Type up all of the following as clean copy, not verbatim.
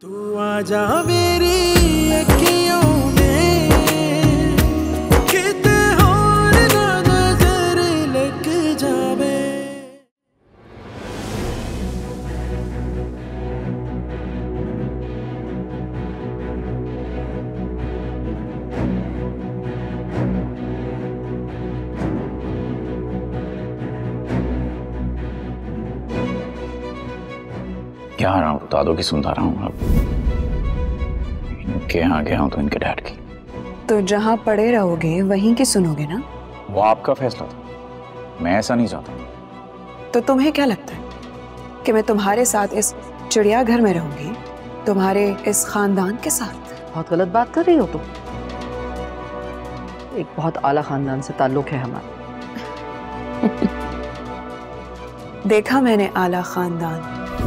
तू आजा मेरी अखियों में किते और ना नजर लग जावे। क्या रहा हूँ बता दो कि सुनता रहा हूँ अब। इनके यहाँ गया हूँ तो इनके डैड की। तो जहाँ पड़े रहोगे वहीं की सुनोगे ना। वो आपका फैसला था, मैं ऐसा नहीं चाहता। तो तुम्हें क्या लगता है कि मैं तुम्हारे साथ इस चिड़ियाघर में रहूंगी, तुम्हारे इस खानदान के साथ? बहुत गलत बात कर रही हो तुम। एक बहुत आला खानदान से ताल्लुक है हमारा। देखा मैंने आला खानदान।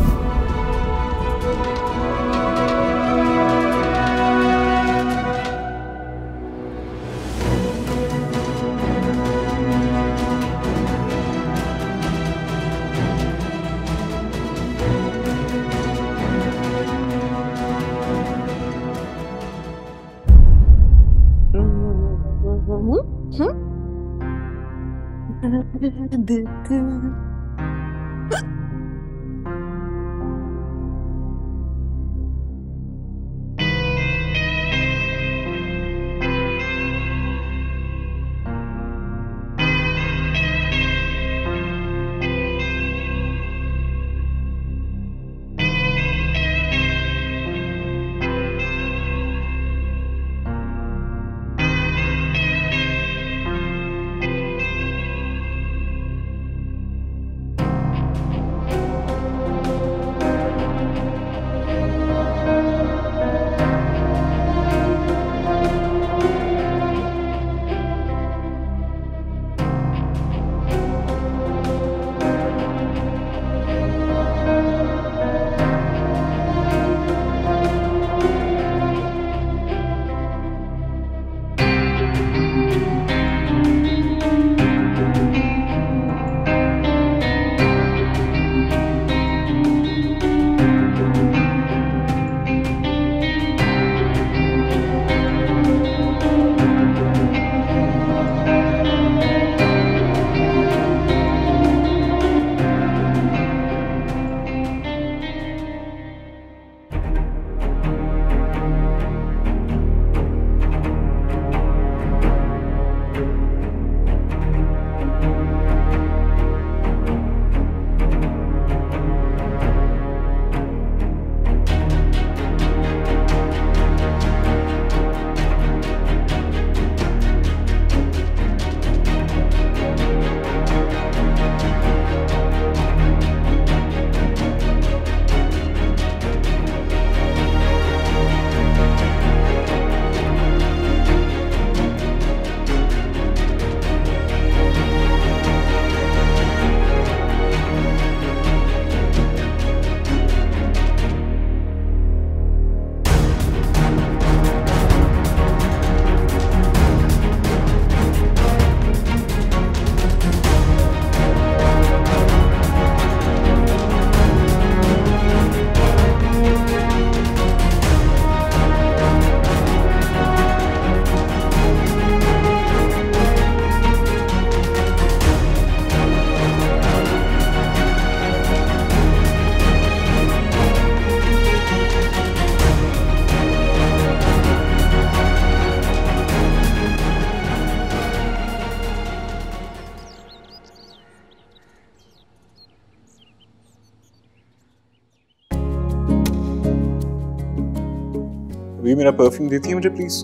अभी मेरा परफ्यूम देती है मुझे प्लीज?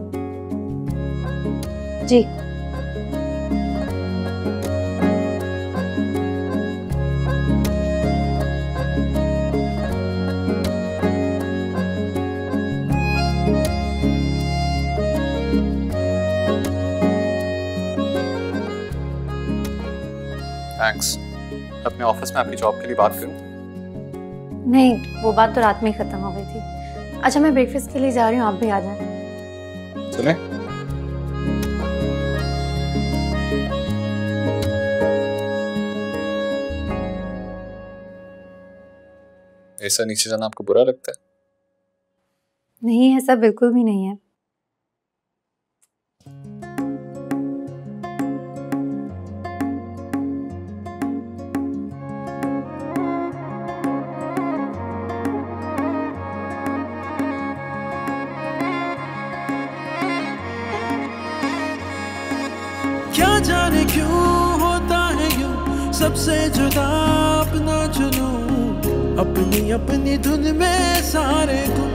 जी। थैंक्स। अपने ऑफिस में आपकी जॉब के लिए बात करूं? नहीं, वो बात तो रात में ही खत्म हो गई थी। अच्छा, मैं ब्रेकफास्ट के लिए जा रही हूँ, आप भी आ जाएं। चलें? ऐसा नीचे जाना आपको बुरा लगता है? नहीं, ऐसा बिल्कुल भी नहीं है। क्या जाने क्यों होता है यूं, सबसे जुदा अपना चुनूं, अपनी अपनी धुन में सारे गुम।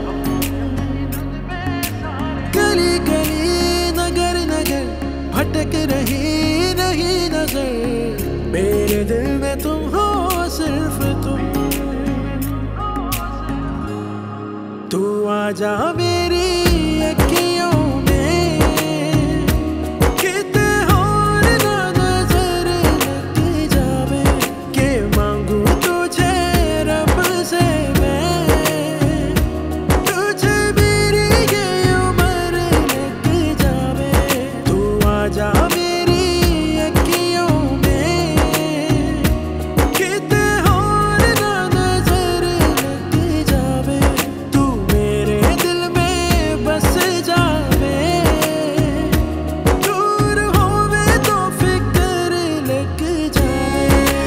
गली गली नगर नगर भटक रही नहीं नजर, मेरे दिल में तुम हो सिर्फ तुम। तू आजा मेरी अखियों में, किते और ना नजर लग जावे, के मांगू तुझे रब से मैं, तुझे मेरी ये उम्र लग जावे। तू आजा मेरी अखियों में, किते और ना नजर लग जावे, तू मेरे दिल में बस जावे, दूर होवे तो फिक्र लग जावे।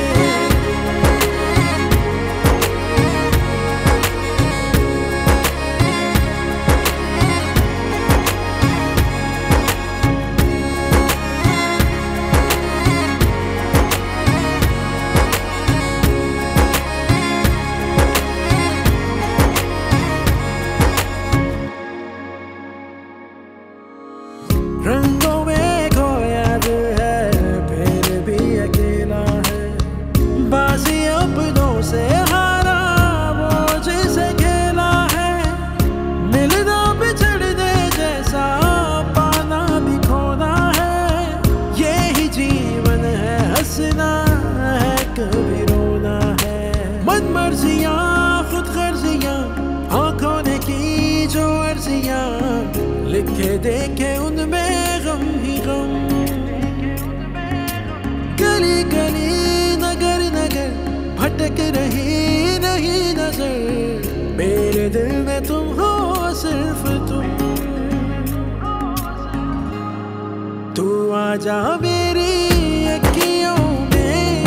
रंगों में खोया दिल है, फिर भी अकेला है, बाजी अपनों से हारा वो जिसे खेला है। मिलना बिछड़ने जैसा, पाना भी खोना है, यही जीवन है, हंसना है कभी रोना है। मन मर्जियां खुद गर्जियां, आंखों ने की जो अर्जियां, लिखे देखे उनमें गम ही गम। गली गली नगर नगर भटक रही नहीं नजर, मेरे दिल में तुम हो सिर्फ तुम। तू आजा मेरी अखियों में,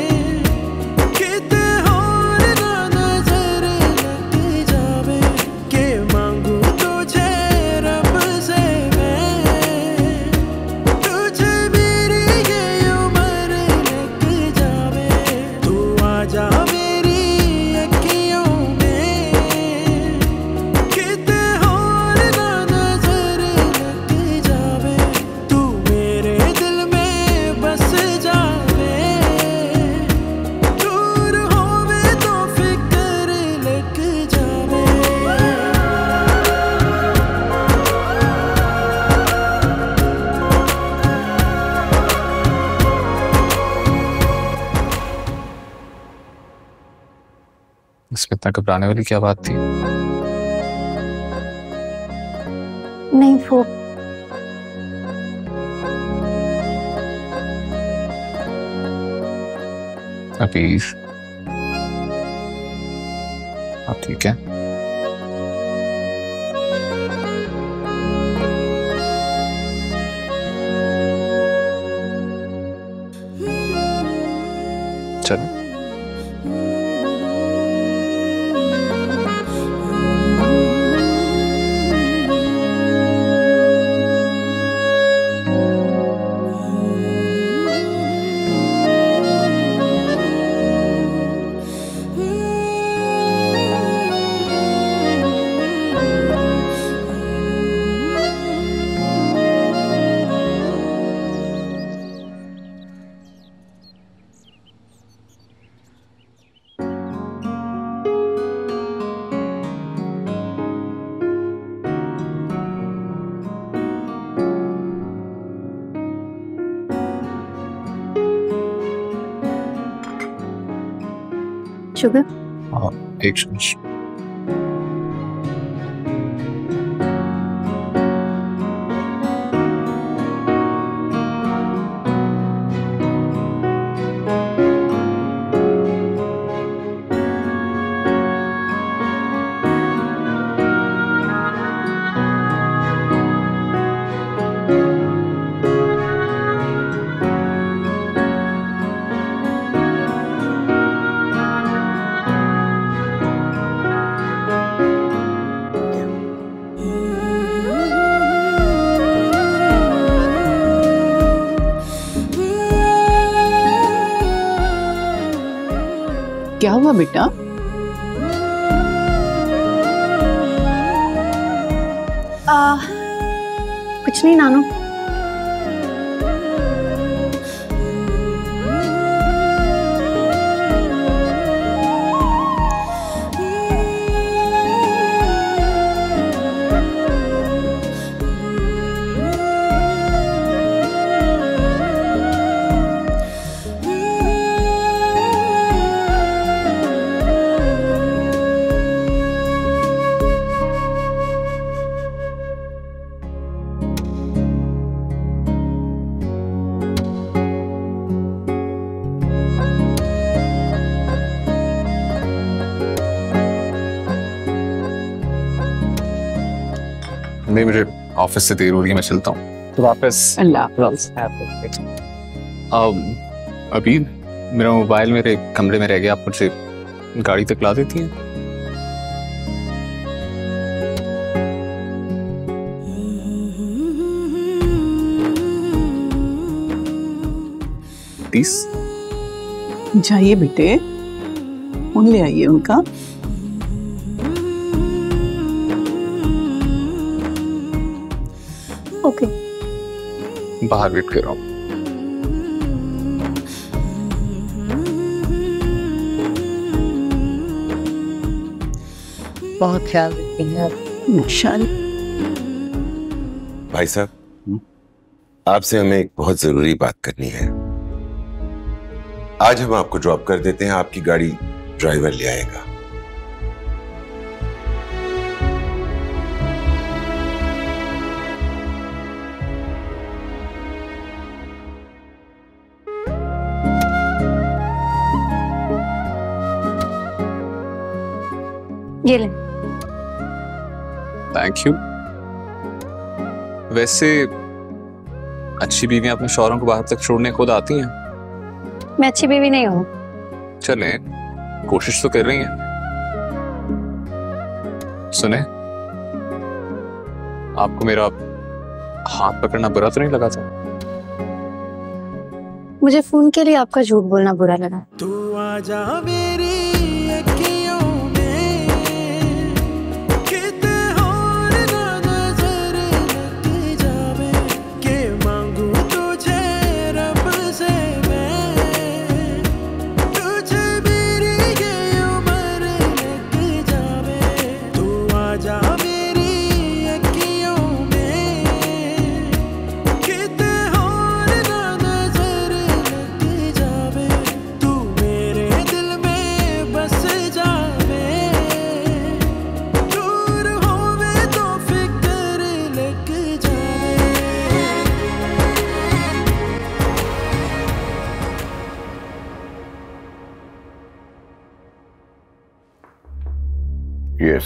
किते और ना नजर लग जावे, के मांगू तुझे रब से मैं, तुझे मेरी ये उम्र लग जावे। तू आजा मेरी अखियों में, किते और ना नजर लग जावे, तू मेरे दिल में बस जावे, दूर होवे तो फिक्र लग जावे। इसमें इतना घबराने वाली क्या बात थी? नहीं, वो प्लीज, आप ठीक है? चलो। शुगर। हाँ, एक चम्मच। क्या हुआ बेटा? कुछ नहीं नानू। नहीं, मुझे ऑफिस से देर हो रही है, मैं चलता हूँ। तो वापस अल्लाह। अभी मेरा मोबाइल मेरे कमरे में रह गया, आप मुझे गाड़ी तक ला देती हैं? प्लीज। जाइए बेटे, फोन ले आइए उनका। ओके। बाहर वेट कर रहा हूँ। बहुत ख्याल रखेंगे माशाअल्लाह। भाई साहब, आपसे हमें एक बहुत जरूरी बात करनी है। आज हम आपको ड्रॉप कर देते हैं, आपकी गाड़ी ड्राइवर ले आएगा। ये ले। Thank you. वैसे अच्छी बीवियां अपने शौहरों को बाहर तक छोड़ने खुद आती हैं। मैं अच्छी बीवी नहीं हूँ। चले, कोशिश तो कर रही हैं। सुने, आपको मेरा हाथ पकड़ना बुरा तो नहीं लगा था? मुझे फोन के लिए आपका झूठ बोलना बुरा लगा। तू आजा मेरी अखियों में, किते और ना नजर लग जावे, के मांगू तुझे रब से मैं, तुझे मेरी ये उम्र लग जावे। तू आजा मेरी अखियों में, किते और ना नजर लग जावे, तू मेरे दिल में बस जावे, दूर होवे तो फिक्र लग जावे। यस।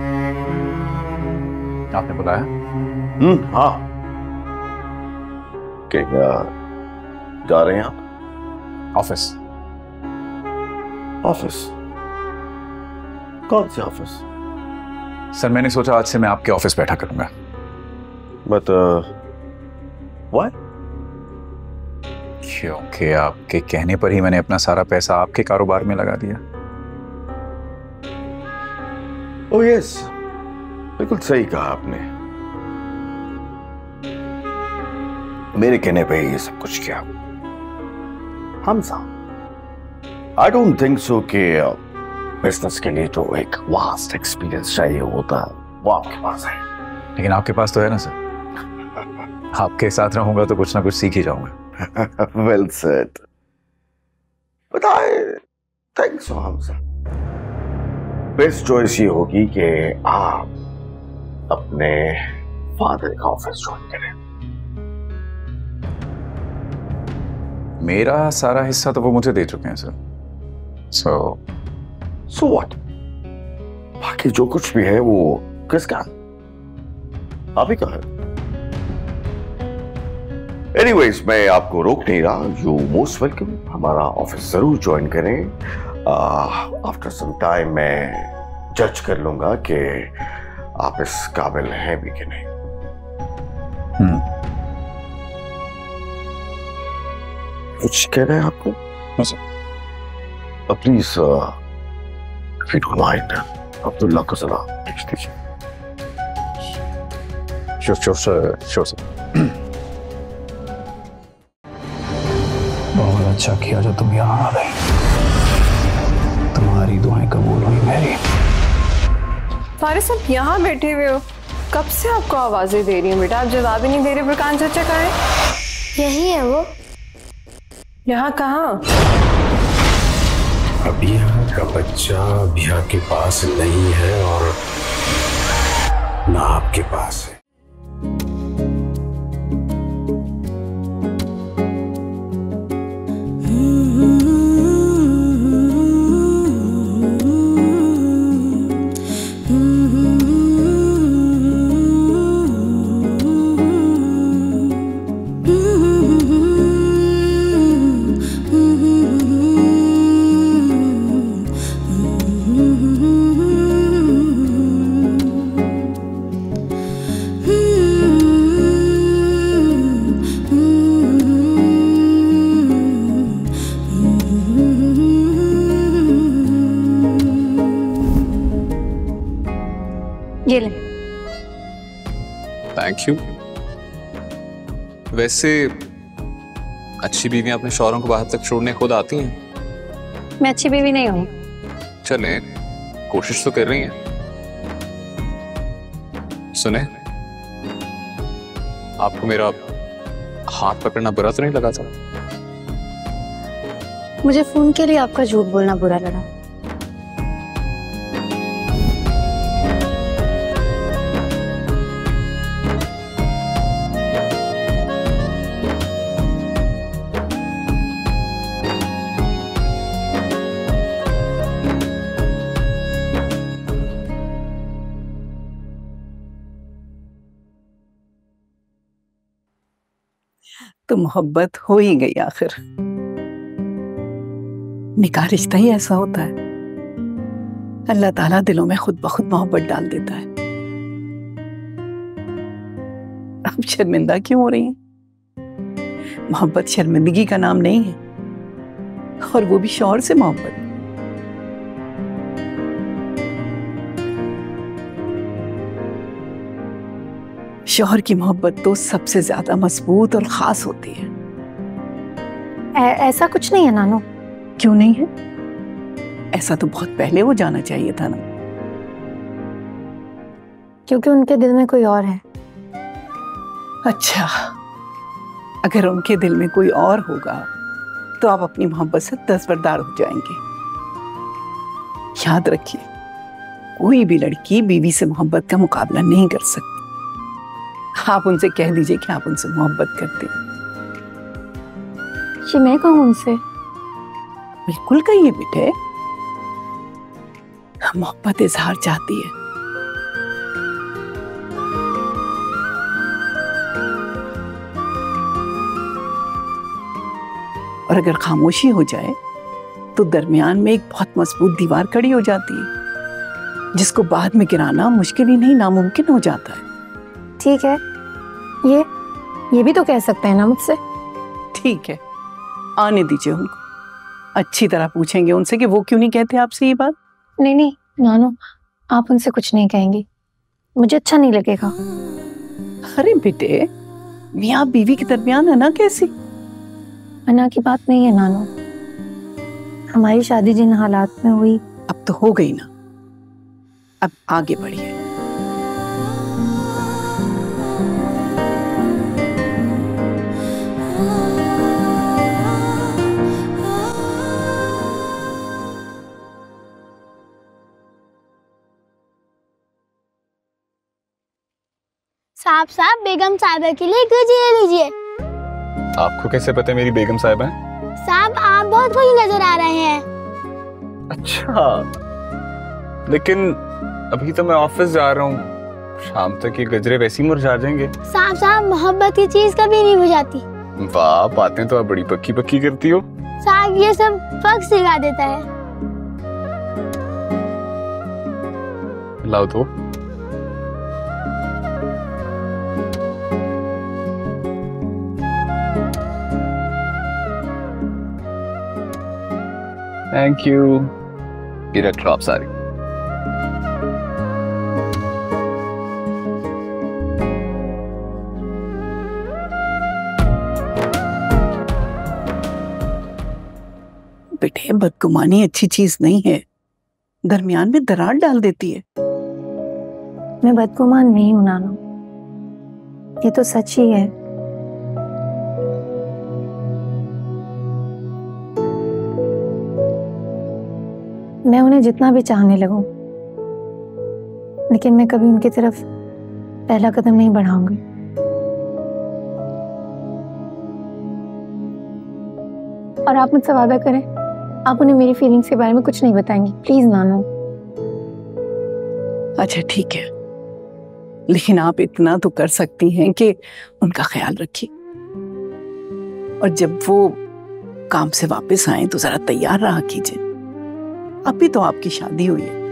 आपने बुलाया? हाँ। क्या जा रहे हैं आप? ऑफिस। ऑफिस? कौन से ऑफिस? सर, मैंने सोचा आज से मैं आपके ऑफिस बैठा करूंगा। But why? क्योंकि आपके कहने पर ही मैंने अपना सारा पैसा आपके कारोबार में लगा दिया। ओह यस, बिल्कुल सही कहा आपने। मेरे कहने पे ये सब कुछ किया। Hamza, I don't think so कि बिजनेस के लिए तो एक वास्ट एक्सपीरियंस चाहिए होता है, वो आपके पास है। लेकिन आपके पास तो है ना सर। आपके साथ रहूंगा तो कुछ ना कुछ सीख ही जाऊंगा। Well said. But I think so Hamza, best choice ये होगी कि आप अपने फादर का ऑफिस ज्वाइन करें। मेरा सारा हिस्सा तो वो मुझे दे चुके हैं सर। So what? बाकी जो कुछ भी है वो किसका? आप ही का है। एनीवेज, मैं आपको रोक नहीं रहा। You most welcome. हमारा ऑफिस जरूर ज्वाइन करें। आफ्टर सम टाइम मैं जज कर लूंगा कि आप इस काबिल हैं भी कि नहीं। कुछ कह रहे हैं आपको? Sir. Please If you don't mind, Abdullah को जरा भेज दीजिए। Sure sir. बहुत अच्छा किया जो तुम यहाँ आ गए। तुम्हारी दुआएं कबूल हुई मेरी। फारिस, आप यहाँ बैठे हुए हो, कब से आपको आवाजें दे रही हूँ बेटा, आप जवाब ही नहीं दे रहे। बुरकान चाचा कहाँ है? यही है वो। यहाँ कहाँ? अबिया का बच्चा अबिया के पास नहीं है और ना आपके पास है। ये ले। Thank you. वैसे अच्छी बीवियां अपने शौहरों को बाहर तक छोड़ने खुद आती हैं। मैं अच्छी बीवी नहीं हूँ। चले, कोशिश तो कर रही हैं। सुने, आपको मेरा हाथ पकड़ना बुरा तो नहीं लगा था? मुझे फोन के लिए आपका झूठ बोलना बुरा लगा। तो मोहब्बत हो ही गई आखिर। निकाह रिश्ता ही ऐसा होता है, अल्लाह ताला दिलों में खुद ब खुद मोहब्बत डाल देता है। अब शर्मिंदा क्यों हो रही हैं? मोहब्बत शर्मिंदगी का नाम नहीं है, और वो भी शौहर से मोहब्बत। शौहर की मोहब्बत तो सबसे ज्यादा मजबूत और खास होती है। ऐसा कुछ नहीं है नानो। क्यों नहीं है? ऐसा तो बहुत पहले हो जाना चाहिए था ना। क्योंकि उनके दिल में कोई और है। अच्छा, अगर उनके दिल में कोई और होगा तो आप अपनी मोहब्बत से दस्तबरदार हो जाएंगे। याद रखिए, कोई भी लड़की बीवी से मोहब्बत का मुकाबला नहीं कर सकती। आप उनसे कह दीजिए कि आप उनसे मोहब्बत करते हैं। जी मैं कहूँ उनसे? बिल्कुल कहिए बेटे, मोहब्बत इजहार चाहती है। और अगर खामोशी हो जाए तो दरमियान में एक बहुत मजबूत दीवार खड़ी हो जाती है, जिसको बाद में गिराना मुश्किल ही नहीं नामुमकिन हो जाता है। ठीक है, ये भी तो कह सकते हैं ना मुझसे। ठीक है, आने दीजिए उनको। अच्छी तरह पूछेंगे उनसे कि वो क्यों नहीं कहते आपसे ये बात। नहीं नानो, आप उनसे कुछ नहीं कहेंगी, मुझे अच्छा नहीं लगेगा। अरे बेटे, मियाँ बीवी के दरमियान है ना कैसी? मना की बात नहीं है नानो, हमारी शादी जिन हालात में हुई। अब तो हो गई ना, अब आगे बढ़िए। साहब बेगम साहिबा के लिए गुजिया लीजिए। आपको कैसे पता है मेरी बेगम साहिबा है? साहब आप बहुत खुश नजर आ रहे हैं। अच्छा, लेकिन अभी तो मैं ऑफिस जा रहा हूँ, शाम तक ये गजरे वैसे ही मुरझा जाएंगे। साहब मोहब्बत की चीज कभी नहीं बुझाती। वाह, बातें तो आप बड़ी पक्की पक्की करती हो। साहब ये सब वक्त सिखा देता है। लाओ तो। Thank you. ये रख लो आप सारी। बेटे, बदगुमानी अच्छी चीज नहीं है, दरमियान में दरार डाल देती है। मैं बदगुमान नहीं हूं नानू, ये तो सच ही है। मैं उन्हें जितना भी चाहने लगूं, लेकिन मैं कभी उनकी तरफ पहला कदम नहीं बढ़ाऊंगी। और आप मुझसे वादा करें, आप उन्हें मेरी फीलिंग्स के बारे में कुछ नहीं बताएंगी, प्लीज नानू। अच्छा ठीक है, लेकिन आप इतना तो कर सकती हैं कि उनका ख्याल रखिए, और जब वो काम से वापस आए तो जरा तैयार रहा कीजिए। अभी तो आपकी शादी हुई है।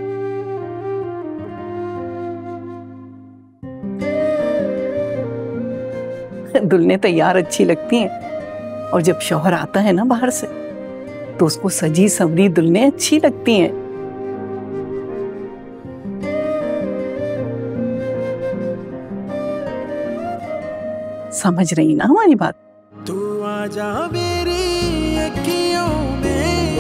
दुल्हनें तैयार अच्छी लगती हैं, और जब शौहर आता है ना बाहर से तो उसको सजी संवरी दुल्हनें अच्छी लगती हैं। समझ रही ना हमारी बात? तू आजा मेरी अखियों में,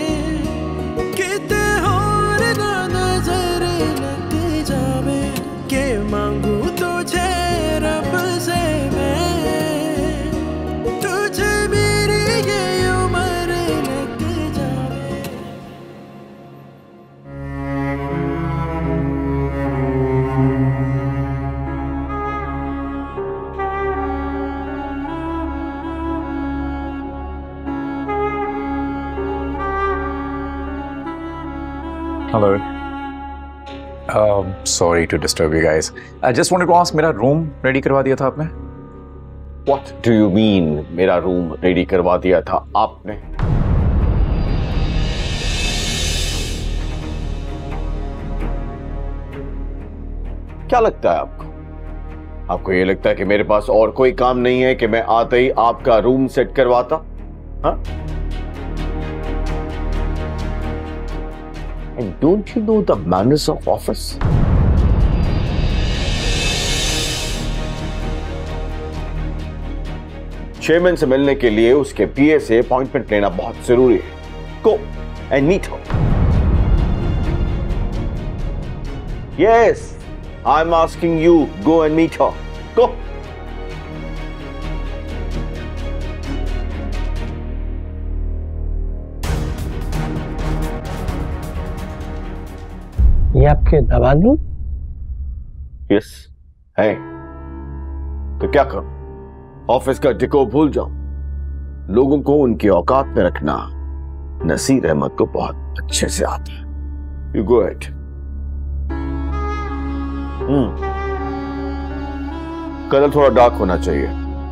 किते और ना नजर लग जावे, के मांगू तुझे रब से मैं, तुझे मेरी ये उम्र लग जावे। Hello. Sorry to disturb you guys. I just wanted to ask, मेरा रूम रेडी करवा दिया था आपने? What do you mean मेरा रूम रेडी करवा दिया था आपने? क्या लगता है आपको? आपको ये लगता है कि मेरे पास और कोई काम नहीं है कि मैं आते ही आपका रूम सेट करवाता? हाँ? And don't you know the manners of office? Chairman से मिलने के लिए उसके पीए से अपॉइंटमेंट लेना बहुत जरूरी है। Go and meet her. Yes, I'm asking you, go and meet her. Go. ये आपके दवानी? यस है। तो क्या करूं? ऑफिस का डिको भूल जाऊं? लोगों को उनकी औकात में रखना नसीर अहमद को बहुत अच्छे से आता है। You go ahead. कलर थोड़ा डार्क होना चाहिए।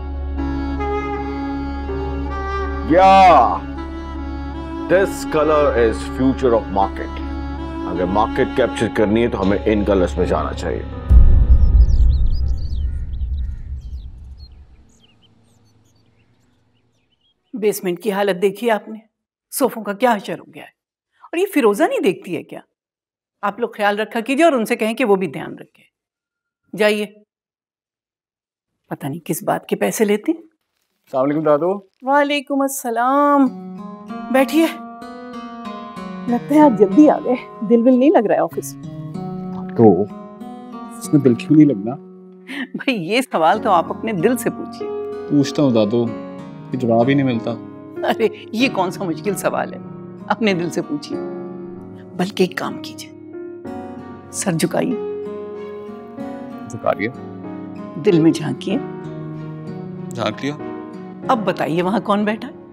या this colour is future of market. अगर मार्केट कैप्चर करनी है तो हमें इन कलर्स में जाना चाहिए। बेसमेंट की हालत देखी आपने? सोफों का क्या हशर हो गया है। और ये फिरोजा नहीं देखती है क्या? आप लोग ख्याल रखा कीजिए और उनसे कहें कि वो भी ध्यान रखें। जाइए। पता नहीं किस बात के पैसे लेते हैं। अस्सलाम वालेकुम दादू। वालेकुम अस्सलाम। बैठिए। लगता है आज जल्दी आ गए। दिल विल नहीं लग रहा है ऑफिस में? तो इसमें दिल क्यों नहीं लगना? भाई ये सवाल तो आप अपने दिल से पूछिए। पूछता हूँ दादू, जवाब ही नहीं मिलता। अरे ये कौन सा मुश्किल सवाल है, अपने दिल से पूछिए। बल्कि एक काम कीजिए, सर झुकाइए। झुका लिया। दिल में झांकिए। झांक लिया। अब बताइए वहां कौन बैठा है?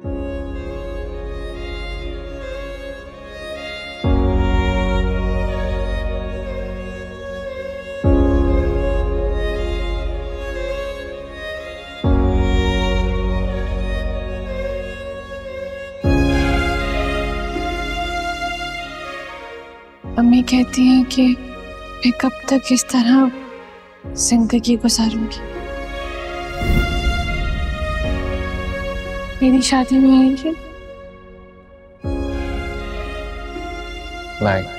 मम्मी कहती हैं कि मैं कब तक इस तरह जिंदगी गुजारूंगी। मेरी शादी में आएंगे? नहीं।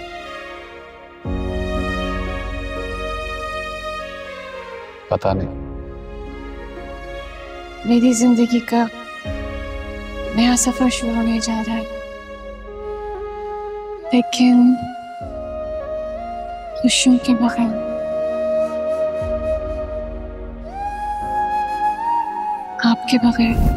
पता नहीं। मेरी जिंदगी का नया सफर शुरू होने जा रहा है। लेकिन खुशियों के बगैर आपके बगैर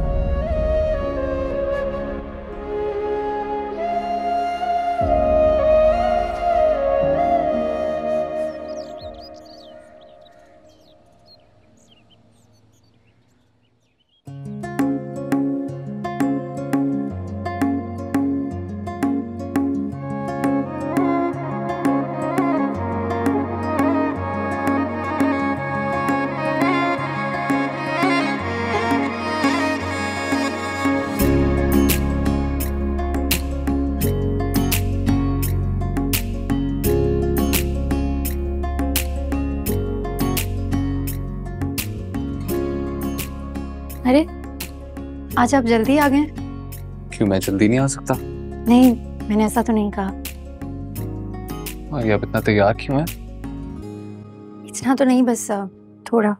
अरे आज आप जल्दी आ गए। क्यों, मैं जल्दी नहीं आ सकता? नहीं, मैंने ऐसा तो नहीं कहा। और आप इतना तैयार क्यों है? इतना तो नहीं, बस थोड़ा।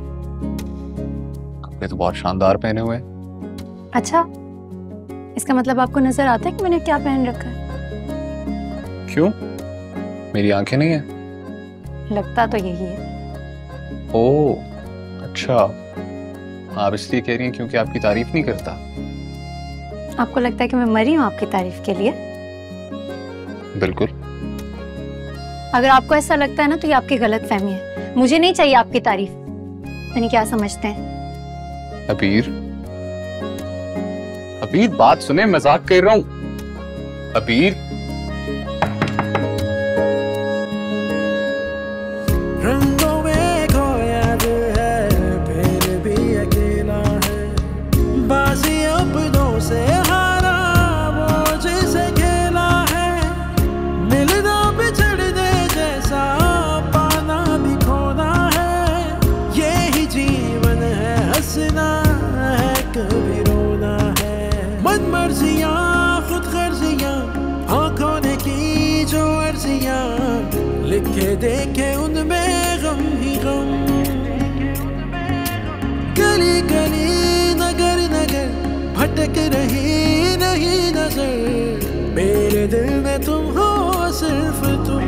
कपड़े तो बहुत शानदार पहने हुए हैं। अच्छा, इसका मतलब आपको नजर आता है कि मैंने क्या पहन रखा है? क्यों, मेरी आंखें नहीं है? लगता तो यही है। ओह अच्छा, आप इसलिए कह रही हैं क्योंकि आपकी तारीफ नहीं करता? आपको लगता है कि मैं मरी हूँ आपकी तारीफ के लिए? बिल्कुल। अगर आपको ऐसा लगता है ना तो ये आपकी गलत फहमी है। मुझे नहीं चाहिए आपकी तारीफ। यानी क्या समझते हैं? अबीर, अबीर बात सुने, मजाक कर रहा हूँ। अबीर, रंगों में खोया दिल है, फिर भी अकेला है। बाजी अपनों से हारा वो जिसे खेला है। मिलना बिछड़ने जैसा, पाना भी खोना है। यही जीवन है, हंसना है कभी रोना है। मन मर्जियां खुद गर्जियां, आंखों ने की जो अर्जियां, लिखे देखे उनमें गम ही गम। गली गली नगर नगर भटक रही नहीं नजर, मेरे दिल में तुम हो सिर्फ तुम।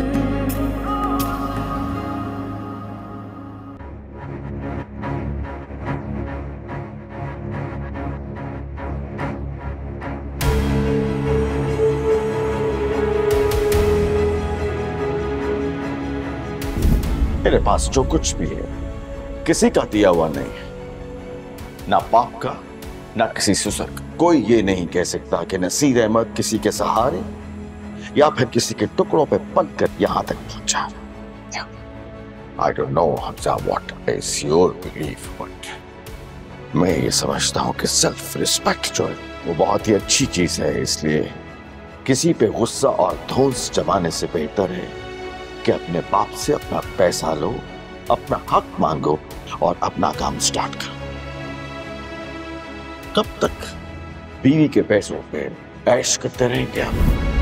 मेरे पास जो कुछ भी है किसी का दिया हुआ नहीं है, ना बाप का ना किसी ससुर का। कोई ये नहीं कह सकता कि नसीर अहमद किसी के सहारे या फिर किसी के टुकड़ों पे बनकर यहां तक पहुंचा। I don't know Hamza what is your belief, but मैं ये समझता हूं कि सेल्फ रिस्पेक्ट जो है वो बहुत ही अच्छी चीज है। इसलिए किसी पे गुस्सा और धौंस जमाने से बेहतर है कि अपने बाप से अपना पैसा लो, अपना हक मांगो और अपना काम स्टार्ट करो। कब तक बीवी के पैसों पे ऐश करते रहेंगे हम?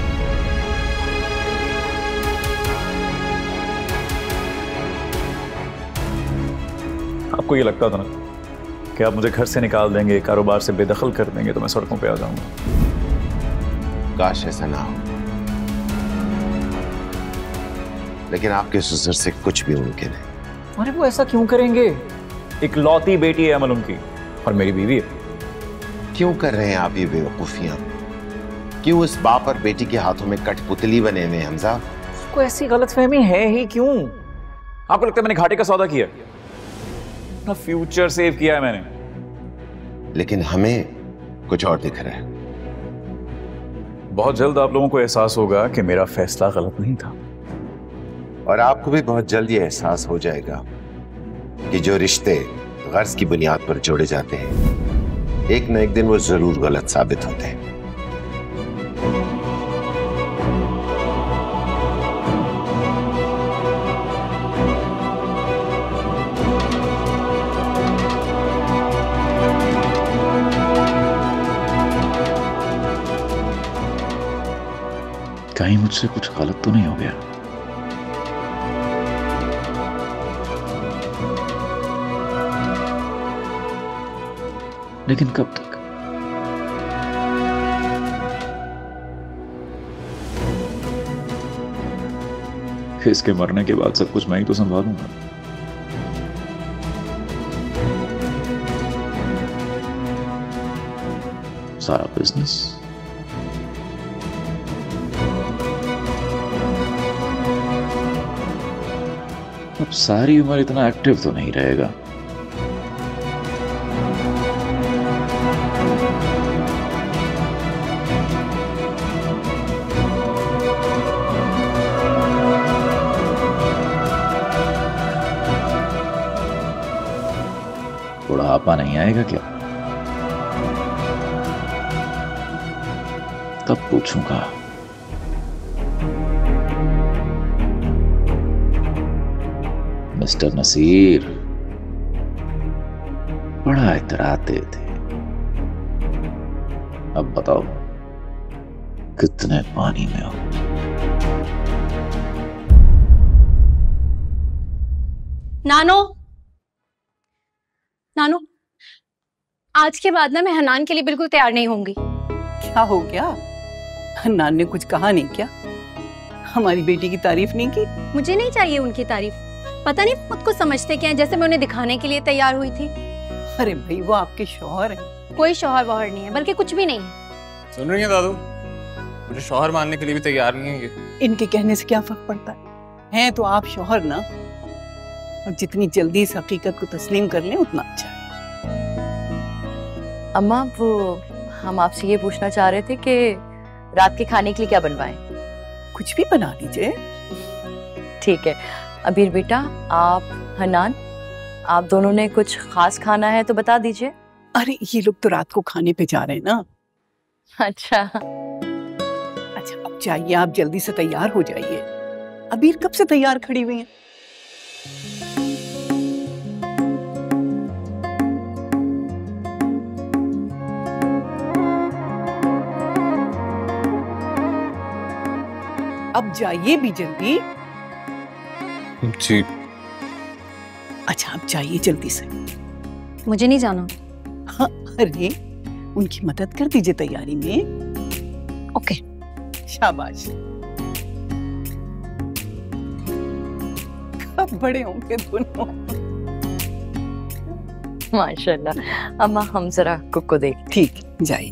आपको ये लगता था ना कि आप मुझे घर से निकाल देंगे, कारोबार से बेदखल कर देंगे तो मैं सड़कों पे आ जाऊंगा। काश ऐसा ना हो, लेकिन आपके ससुर से कुछ भी मुमकिन है। अरे वो ऐसा क्यों करेंगे? इकलौती बेटी है अमल उनकी, और मेरी बीवी है। क्यों कर रहे हैं आप ये बेवकूफियां? क्यों उस बाप और बेटी के हाथों में कठपुतली बने हुए हैं हमजा? उसको ऐसी गलतफहमी है ही क्यों? आपको लगता है मैंने घाटे का सौदा किया? अपना फ्यूचर सेव किया है मैंने। लेकिन हमें कुछ और दिख रहा है। बहुत जल्द आप लोगों को एहसास होगा कि मेरा फैसला गलत नहीं था। और आपको भी बहुत जल्द ये एहसास हो जाएगा कि जो रिश्ते गर्ज की बुनियाद पर जोड़े जाते हैं एक न एक दिन वो जरूर गलत साबित होते हैं। कहीं मुझसे कुछ गलत तो नहीं हो गया? लेकिन कब तक? इसके मरने के बाद सब कुछ मैं ही तो संभालूंगा। सारा बिजनेस। अब सारी उम्र इतना एक्टिव तो नहीं रहेगा। बुढ़ापा नहीं आएगा क्या? तब पूछूंगा। मिस्टर नसीर, बड़ा इतराते थे, अब बताओ कितने पानी में हो? नानो, नानो, आज के बाद ना मैं हनान के लिए बिल्कुल तैयार नहीं होंगी। क्या हो गया? हन्नान ने कुछ कहा नहीं क्या? हमारी बेटी की तारीफ नहीं की? मुझे नहीं चाहिए उनकी तारीफ। पता नहीं खुद को समझते क्या है, जैसे मैं उन्हें दिखाने के लिए तैयार हुई थी। अरे भाई, वो आपके शौहर हैं। कोई शौहर वौहर नहीं है, बल्कि कुछ भी नहीं है। सुन रही है दादू, मुझे शौहर मानने के लिए भी तैयार नहीं है ये। इनके कहने से क्या फर्क पड़ता है तो आप शौहर ना, और जितनी जल्दी इस हकीकत को तस्लीम कर लें उतना अच्छा है। अम्मा, वो हम आपसे ये पूछना चाह रहे थे कि रात के खाने के लिए क्या बनवाएं? कुछ भी बना दीजिए। ठीक है। अबीर बेटा, आप, हनान, आप दोनों ने कुछ खास खाना है तो बता दीजिए। अरे ये लोग तो रात को खाने पे जा रहे हैं ना। अच्छा, अब जाइए, आप जल्दी से तैयार हो जाइए। अबीर कब से तैयार खड़ी हुई है। अब जाइए भी जल्दी। जी। अच्छा, अब जाइए जल्दी से। मुझे नहीं जाना। हाँ, अरे उनकी मदद कर दीजिए तैयारी में। ओके। शाबाश। कब बड़े होंगे दोनों। माशाल्लाह। अम्मा, हम जरा कुक को देख। ठीक, जाइए।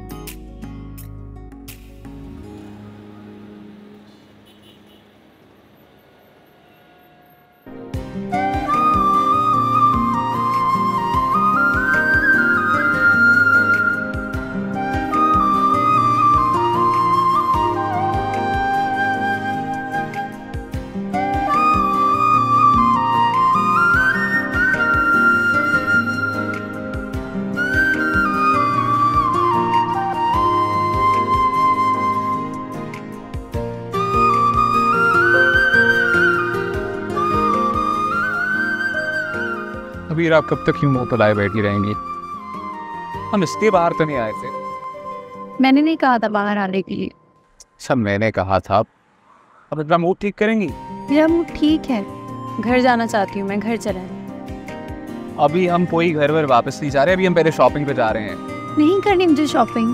अबीर, आप कब तक यूं मुंह फैलाए बैठी रहेंगी? हम इसलिए बाहर तो नहीं आए थे। मैंने नहीं कहा था बाहर आने के लिए। सब मैंने कहा था। अब इतना मूड ठीक करेंगी? मेरा मूड ठीक है। घर जाना चाहती हूँ मैं, घर चलें। अभी हम कोई घर वर वापस नहीं जा रहे, अभी हम पहले शॉपिंग पे जा रहे हैं। नहीं करनी मुझे शॉपिंग।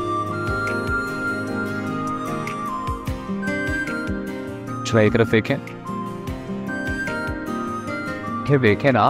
चलो एक तरफ देखें। ये देखें ना।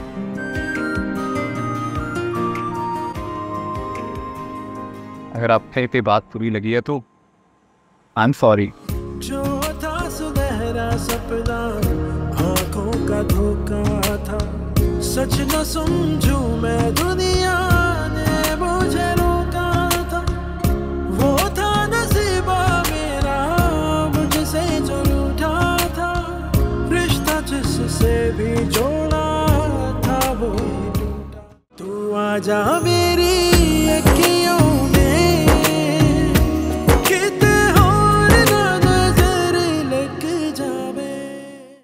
अगर आपको ये बात बुरी लगी है तो आई एम सॉरी। जो था सुनहरा सपना, आंखों का धोखा था, सच न समझूं मैं, दुनिया ने मुझे रोका था। वो था नसीबा मेरा, मुझसे जो रूठा था, रिश्ता जिससे भी जोड़ा था वो ही टूटा। तू आजा मेरे